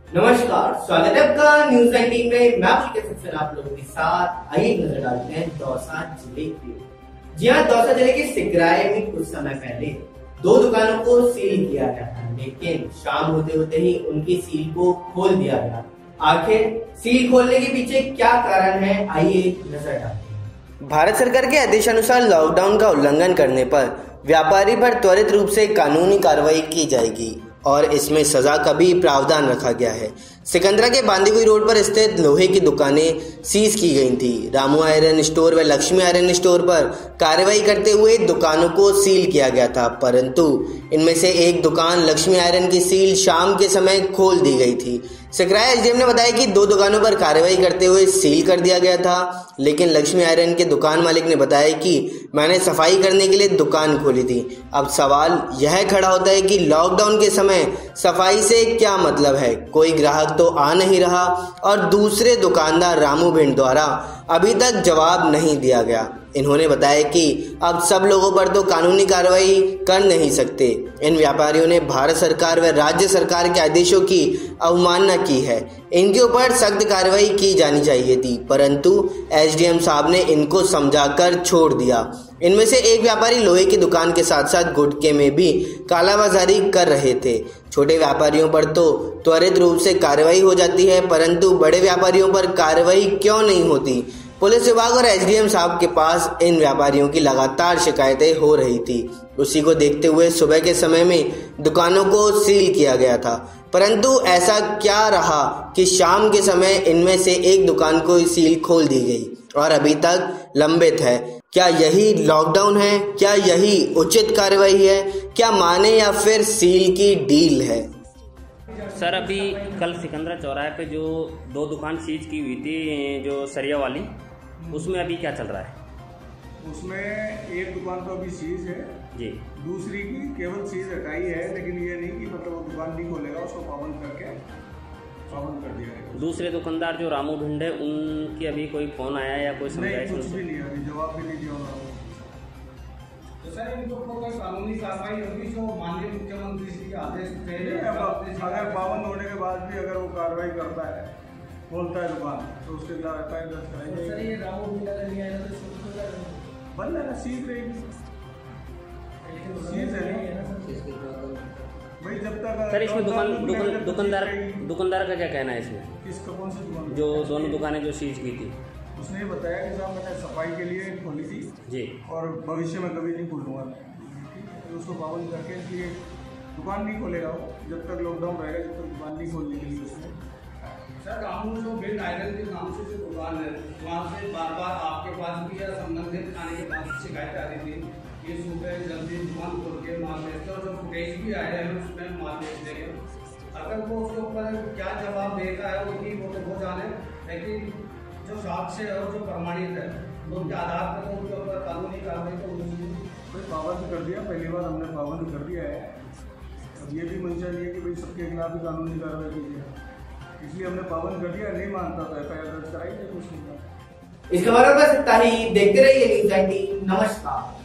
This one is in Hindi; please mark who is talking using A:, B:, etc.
A: नमस्कार, स्वागत है आपका न्यूज 19 में। मैं आपके सबसे आप लोगों के साथ आइए नजर डालते हैं दौसा जिले की। जी हाँ, दौसा जिले के सिकराय में कुछ समय पहले दो दुकानों को सील किया गया था, लेकिन शाम होते होते ही उनकी सील को खोल दिया गया। आखिर सील खोलने के पीछे क्या कारण है, आइए नजर डालते हैं। भारत सरकार के आदेशानुसार लॉकडाउन का उल्लंघन करने पर व्यापारी पर त्वरित रूप से कानूनी कार्रवाई की जाएगी और इसमें सजा का भी प्रावधान रखा गया है। सिकंदरा के बांदीकुई रोड पर स्थित लोहे की दुकानें सीज की गई थी। रामू आयरन स्टोर व लक्ष्मी आयरन स्टोर पर कार्रवाई करते हुए दुकानों को सील किया गया था, परंतु इनमें से एक दुकान लक्ष्मी आयरन की सील शाम के समय खोल दी गई थी। सिकराय एसडीएम ने बताया कि दो दुकानों पर कार्रवाई करते हुए सील कर दिया गया था, लेकिन लक्ष्मी आयरन के दुकान मालिक ने बताया कि मैंने सफाई करने के लिए दुकान खोली थी। अब सवाल यह खड़ा होता है कि लॉकडाउन के समय सफाई से क्या मतलब है? कोई ग्राहक तो आ नहीं रहा और दूसरे दुकानदार रामू भिंड द्वारा अभी तक जवाब नहीं दिया गया। इन्होंने बताया कि अब सब लोगों पर तो कानूनी कार्रवाई कर नहीं सकते। इन व्यापारियों ने भारत सरकार व राज्य सरकार के आदेशों की अवमानना की है, इनके ऊपर सख्त कार्रवाई की जानी चाहिए थी, परंतु एसडीएम साहब ने इनको समझाकर छोड़ दिया। इनमें से एक व्यापारी लोहे की दुकान के साथ साथ गुटखे में भी कालाबाजारी कर रहे थे। छोटे व्यापारियों पर तो त्वरित रूप से कार्रवाई हो जाती है, परंतु बड़े व्यापारियों पर कार्रवाई क्यों नहीं होती? पुलिस विभाग और एसडीएम साहब के पास इन व्यापारियों की लगातार शिकायतें हो रही थी। उसी को देखते हुए सुबह के समय में दुकानों को सील किया गया था, परंतु ऐसा क्या रहा कि शाम के समय इनमें से एक दुकान को सील खोल दी गई और अभी तक लंबित है। क्या यही लॉकडाउन है? क्या यही उचित कार्रवाई है? क्या माने या फिर सील की डील है?
B: सर, अभी कल सिकंदरा चौराहे पे जो दो दुकान सीज की हुई थी, जो सरिया वाली, उसमें अभी क्या चल रहा है?
C: उसमें एक दुकान तो अभी सीज है
B: जी,
C: दूसरी की केवल सीज हटाई है, लेकिन ये नहीं कि मतलब वो दुकान नहीं खोलेगा, उसको पाबंद कर दिया है।
B: दूसरे दुकानदार जो रामू भिंड है, उनकी अभी कोई फोन आया या कोई समझाइश?
C: कुछ भी नहीं, अभी जवाब भी नहीं दिया उन्होंने।
D: तो सर, इनको कोई कानूनी कार्रवाई होगी जो माननीय मुख्यमंत्री जी के आदेश थे?
C: अगर पाबंद होने के बाद भी अगर वो कार्रवाई करता है, खोलता है दुकान, तो उसके खिलाफ एफआईआर दर्ज कराएंगे।
D: सर, ये रामू भिंड अगर नहीं आएगा तो
C: बंद है ना, सीज रहेगी, सीज है भाई जब तक।
B: सर, इसमें दुकानदार का क्या कहना है इसमें?
C: किसका, कौन सी दुकान?
B: जो दोनों दुकानें जो सीज की थी,
C: उसने बताया कि साहब मैंने सफाई के लिए खोली थी
B: जी, और
C: भविष्य में कभी नहीं खोलूँगा। तो उसको पाबंद करके इसलिए दुकान नहीं खोलेगा वो, जब तक लॉकडाउन रहेगा, जब तक दुकान नहीं खोलने के लिए उसने।
D: सर, रामू जो भिंड आयरन के नाम से जो दुकान है, वहाँ से बार बार आपके पास भी या संबंधित थाने के पास शिकायत आ रही थी कि सुबह जल्दी दुकान खोल के माल बेचते, और जो फुटेज भी आया है उसमें माल बेच देंगे। अगर वो उसके ऊपर क्या जवाब देता है उनकी वो जाने, लेकिन जो साक्ष्य है और जो प्रमाणित है उनके आधार पर तो उनके ऊपर कानूनी कार्रवाई तो
C: भाई पाबंद कर दिया, पहली बार हमने पाबंद कर दिया है। अब ये भी मंशा नहीं है कि भाई सबके खिलाफ भी कानूनी कार्रवाई कीजिए, इसलिए हमने पाबंद कर दिया। नहीं मानता तो एफआईआर दर्ज कराइए, कुछ नहीं।
A: इसके बारे में बस इतना ही। देखते रहिए न्यूज 19। नमस्कार।